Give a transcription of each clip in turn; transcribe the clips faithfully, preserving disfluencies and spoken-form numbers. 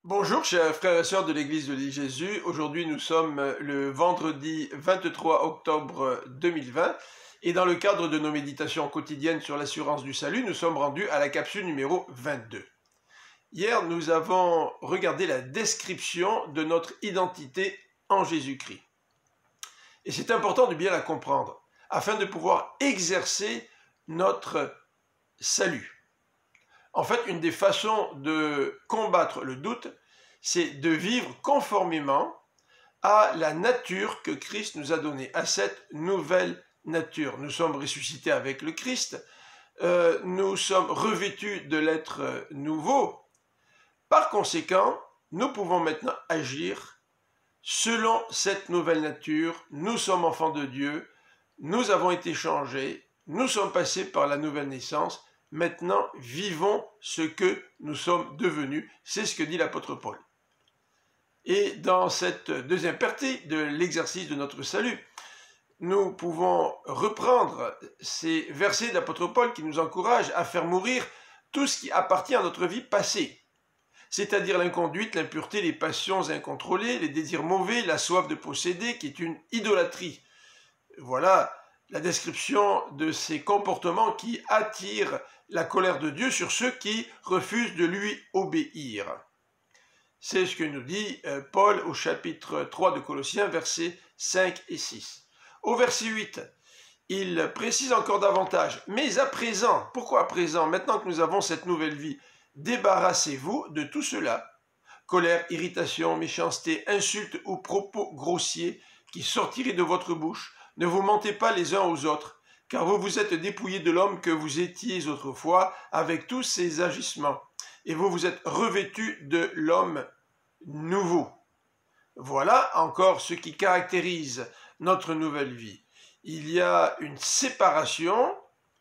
Bonjour chers frères et sœurs de l'Église de l'île Jésus. Aujourd'hui nous sommes le vendredi vingt-trois octobre deux mille vingt et dans le cadre de nos méditations quotidiennes sur l'assurance du salut, nous sommes rendus à la capsule numéro vingt-deux. Hier nous avons regardé la description de notre identité en Jésus-Christ. Et c'est important de bien la comprendre afin de pouvoir exercer notre salut. En fait, une des façons de combattre le doute, c'est de vivre conformément à la nature que Christ nous a donnée, à cette nouvelle nature. Nous sommes ressuscités avec le Christ, euh, nous sommes revêtus de l'être nouveau. Par conséquent, nous pouvons maintenant agir selon cette nouvelle nature. Nous sommes enfants de Dieu, nous avons été changés, nous sommes passés par la nouvelle naissance. Maintenant, vivons ce que nous sommes devenus. C'est ce que dit l'apôtre Paul. Et dans cette deuxième partie de l'exercice de notre salut, nous pouvons reprendre ces versets de l'apôtre Paul qui nous encouragent à faire mourir tout ce qui appartient à notre vie passée, c'est-à-dire l'inconduite, l'impureté, les passions incontrôlées, les désirs mauvais, la soif de posséder, qui est une idolâtrie. Voilà la description de ces comportements qui attirent la colère de Dieu sur ceux qui refusent de lui obéir. C'est ce que nous dit Paul au chapitre trois de Colossiens, versets cinq et six. Au verset huit, il précise encore davantage. Mais à présent, pourquoi à présent, maintenant que nous avons cette nouvelle vie, débarrassez-vous de tout cela. Colère, irritation, méchanceté, insultes ou propos grossiers qui sortiraient de votre bouche. Ne vous mentez pas les uns aux autres, car vous vous êtes dépouillés de l'homme que vous étiez autrefois avec tous ses agissements, et vous vous êtes revêtus de l'homme nouveau. Voilà encore ce qui caractérise notre nouvelle vie. Il y a une séparation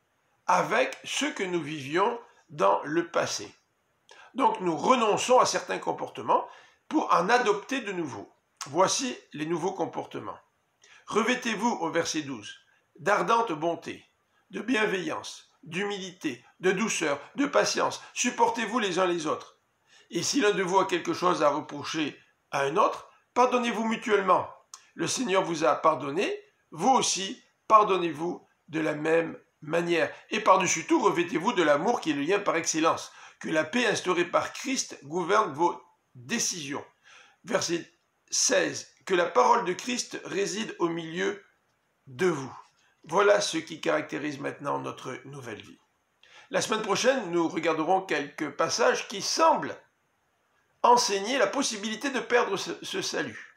avec ce que nous vivions dans le passé. Donc nous renonçons à certains comportements pour en adopter de nouveaux. Voici les nouveaux comportements. Revêtez-vous, au verset douze, d'ardente bonté, de bienveillance, d'humilité, de douceur, de patience. Supportez-vous les uns les autres. Et si l'un de vous a quelque chose à reprocher à un autre, pardonnez-vous mutuellement. Le Seigneur vous a pardonné, vous aussi, pardonnez-vous de la même manière. Et par-dessus tout, revêtez-vous de l'amour qui est le lien par excellence. Que la paix instaurée par Christ gouverne vos décisions. Verset seize. Que la parole de Christ réside au milieu de vous. Voilà ce qui caractérise maintenant notre nouvelle vie. La semaine prochaine, nous regarderons quelques passages qui semblent enseigner la possibilité de perdre ce, ce salut.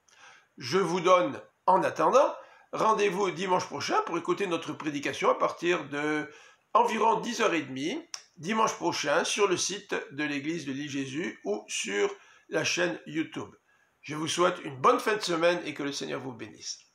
Je vous donne, en attendant, rendez-vous dimanche prochain pour écouter notre prédication à partir de environ dix heures trente, dimanche prochain, sur le site de l'Église de l'île Jésus ou sur la chaîne YouTube. Je vous souhaite une bonne fin de semaine et que le Seigneur vous bénisse.